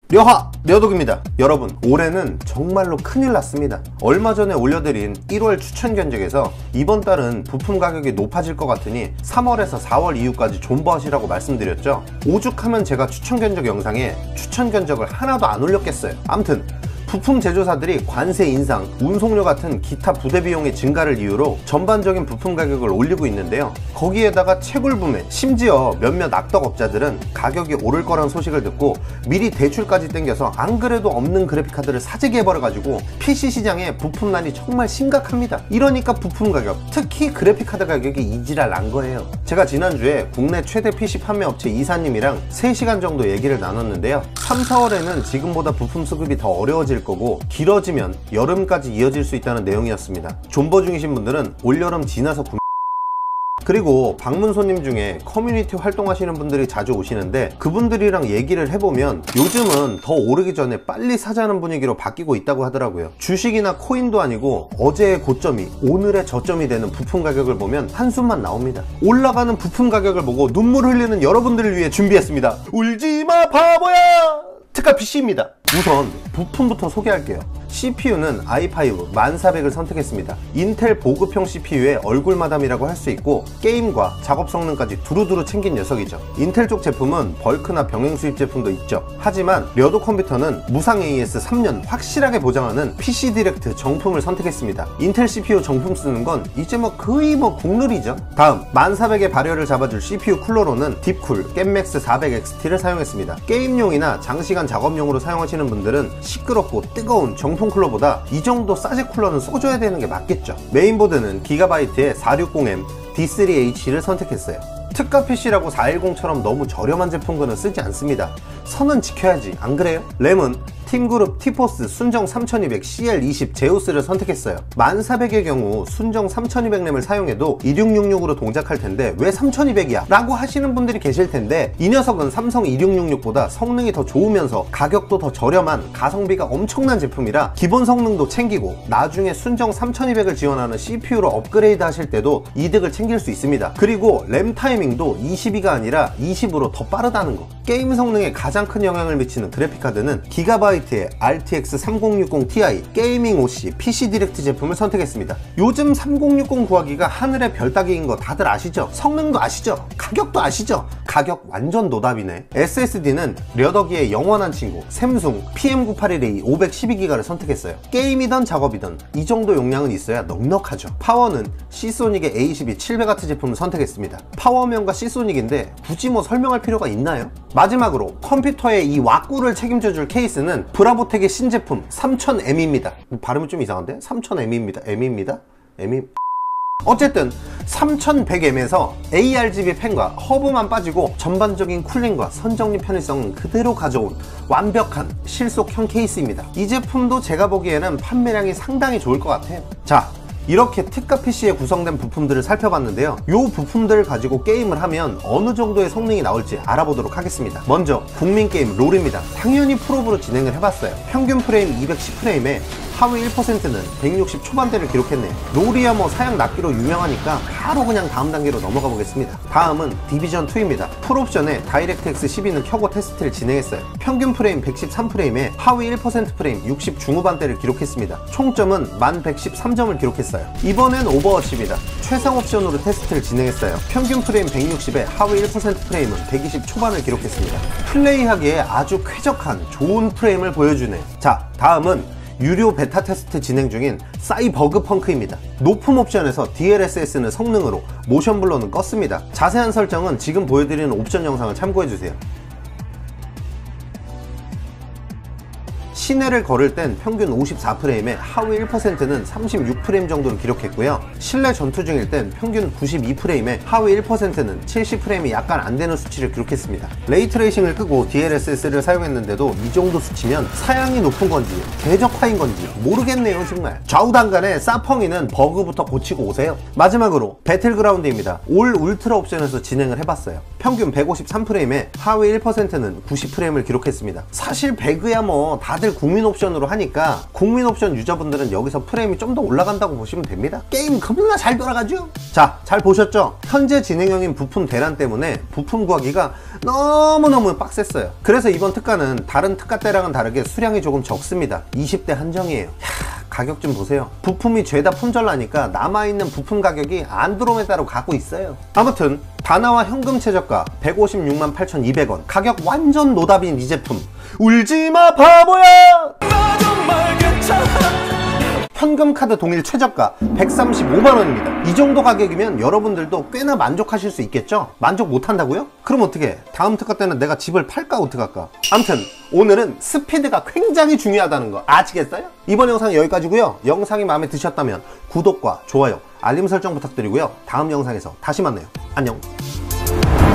려독입니다. 여러분, 올해는 정말로 큰일 났습니다. 얼마 전에 올려드린 1월 추천 견적에서 이번 달은 부품 가격이 높아질 것 같으니 3월에서 4월 이후까지 존버하시라고 말씀드렸죠. 오죽하면 제가 추천 견적 영상에 추천 견적을 하나도 안 올렸겠어요. 암튼 부품 제조사들이 관세 인상, 운송료 같은 기타 부대 비용의 증가를 이유로 전반적인 부품 가격을 올리고 있는데요. 거기에다가 채굴부매, 심지어 몇몇 악덕업자들은 가격이 오를 거란 소식을 듣고 미리 대출까지 땡겨서 안 그래도 없는 그래픽카드를 사재기 해버려가지고 PC 시장에 부품난이 정말 심각합니다. 이러니까 부품 가격, 특히 그래픽카드 가격이 이지랄 난 거예요. 제가 지난주에 국내 최대 PC 판매 업체 이사님이랑 3시간 정도 얘기를 나눴는데요. 3, 4월에는 지금보다 부품 수급이 더 어려워질 거고 길어지면 여름까지 이어질 수 있다는 내용이었습니다. 존버 중이신 분들은 올여름 지나서 그리고 방문 손님 중에 커뮤니티 활동하시는 분들이 자주 오시는데 그분들이랑 얘기를 해보면 요즘은 더 오르기 전에 빨리 사자는 분위기로 바뀌고 있다고 하더라고요. 주식이나 코인도 아니고 어제의 고점이 오늘의 저점이 되는 부품 가격을 보면 한숨만 나옵니다. 올라가는 부품 가격을 보고 눈물 흘리는 여러분들을 위해 준비했습니다. 울지마 바보야! 특가 PC입니다. 우선 부품부터 소개할게요. CPU는 i5 1400을 선택했습니다. 인텔 보급형 CPU의 얼굴마담이라고 할 수 있고 게임과 작업 성능까지 두루두루 챙긴 녀석이죠. 인텔 쪽 제품은 벌크나 병행 수입 제품도 있죠. 하지만 려도 컴퓨터는 무상 AS 3년 확실하게 보장하는 PC 디렉트 정품을 선택했습니다. 인텔 CPU 정품 쓰는 건 이제 거의 국룰이죠. 다음 1400의 발열을 잡아줄 CPU 쿨러로는 딥쿨 겜맥스 400XT를 사용했습니다. 게임용이나 장시간 작업용으로 사용하시는 분들은 시끄럽고 뜨거운 정품 쿨러보다 이 정도 싸제 쿨러는 써줘야 되는 게 맞겠죠. 메인보드는 기가바이트의 460M D3H를 선택했어요. 특가 PC라고 410처럼 너무 저렴한 제품군은 쓰지 않습니다. 선은 지켜야지, 안 그래요? 램은 팀그룹 티포스 순정 3200 CL20 제우스를 선택했어요. 1400의 경우 순정 3200램을 사용해도 2666으로 동작할 텐데 왜 3200이야? 라고 하시는 분들이 계실 텐데 이 녀석은 삼성 2666보다 성능이 더 좋으면서 가격도 더 저렴한 가성비가 엄청난 제품이라 기본 성능도 챙기고 나중에 순정 3200을 지원하는 CPU로 업그레이드 하실 때도 이득을 챙길 수 있습니다. 그리고 램 타이밍도 22가 아니라 20으로 더 빠르다는 거. 게임 성능에 가장 큰 영향을 미치는 그래픽카드는 기가바이트의 RTX 3060 Ti 게이밍 OC PC 디렉트 제품을 선택했습니다. 요즘 3060 구하기가 하늘의 별 따기인 거 다들 아시죠? 성능도 아시죠? 가격도 아시죠? 가격 완전 노답이네. SSD는 려더기의 영원한 친구 샘숭 PM981A 512기가를 선택했어요. 게임이든 작업이든 이 정도 용량은 있어야 넉넉하죠. 파워는 시소닉의 A12 700W 제품을 선택했습니다. 파워명과 시소닉인데 굳이 설명할 필요가 있나요? 마지막으로 컴퓨터의 이 왁구를 책임져줄 케이스는 브라보텍의 신제품 3000M입니다. 발음이 좀 이상한데? 3000M입니다. 어쨌든 3100M에서 ARGB 팬과 허브만 빠지고 전반적인 쿨링과 선정리 편의성은 그대로 가져온 완벽한 실속형 케이스입니다. 이 제품도 제가 보기에는 판매량이 상당히 좋을 것 같아요. 자, 이렇게 특가 PC에 구성된 부품들을 살펴봤는데요. 이 부품들을 가지고 게임을 하면 어느 정도의 성능이 나올지 알아보도록 하겠습니다. 먼저 국민게임 롤입니다. 당연히 프로브로 진행을 해봤어요. 평균 프레임 210프레임에 하위 1%는 160 초반대를 기록했네요. 롤이야 사양 낮기로 유명하니까 바로 그냥 다음 단계로 넘어가 보겠습니다. 다음은 디비전2입니다. 풀옵션에 다이렉트X 12는 켜고 테스트를 진행했어요. 평균 프레임 113프레임에 하위 1% 프레임 60 중후반대를 기록했습니다. 총점은 1113점을 기록했어요. 이번엔 오버워치입니다. 최상 옵션으로 테스트를 진행했어요. 평균 프레임 160에 하위 1% 프레임은 120 초반을 기록했습니다. 플레이하기에 아주 쾌적한 좋은 프레임을 보여주네요. 자, 다음은 유료 베타 테스트 진행 중인 사이버그펑크입니다. 높음 옵션에서 DLSS는 성능으로, 모션 블러는 껐습니다. 자세한 설정은 지금 보여드리는 옵션 영상을 참고해주세요. 시내를 걸을 땐 평균 54프레임에 하위 1%는 36프레임 정도를 기록했고요. 실내 전투 중일 땐 평균 92프레임에 하위 1%는 70프레임이 약간 안 되는 수치를 기록했습니다. 레이트레이싱을 끄고 DLSS를 사용했는데도 이 정도 수치면 사양이 높은 건지 최적화인 건지 모르겠네요 정말. 좌우단간에 사펑이는 버그부터 고치고 오세요. 마지막으로 배틀그라운드입니다. 올 울트라 옵션에서 진행을 해봤어요. 평균 153프레임에 하위 1%는 90프레임을 기록했습니다. 사실 배그야 다들 사실 국민 옵션으로 하니까 국민 옵션 유저분들은 여기서 프레임이 좀 더 올라간다고 보시면 됩니다. 게임 겁나 잘 돌아가죠? 자, 잘 보셨죠? 현재 진행형인 부품 대란 때문에 부품 구하기가 너무너무 빡셌어요. 그래서 이번 특가는 다른 특가 때랑은 다르게 수량이 조금 적습니다. 20대 한정이에요. 가격 좀 보세요. 부품이 죄다 품절나니까 남아있는 부품 가격이 안드로메다로 가고 있어요. 아무튼 다나와 현금 최저가 156만 8,200원, 가격 완전 노답인 이 제품. 울지마 바보야! 나 정말 괜찮아. 현금 카드 동일 최저가 135만원입니다. 이 정도 가격이면 여러분들도 꽤나 만족하실 수 있겠죠? 만족 못한다고요? 그럼 어떻게? 다음 특가 때는 내가 집을 팔까 어떡할까? 아무튼 오늘은 스피드가 굉장히 중요하다는 거 아시겠어요? 이번 영상 여기까지고요. 영상이 마음에 드셨다면 구독과 좋아요, 알림 설정 부탁드리고요. 다음 영상에서 다시 만나요. 안녕.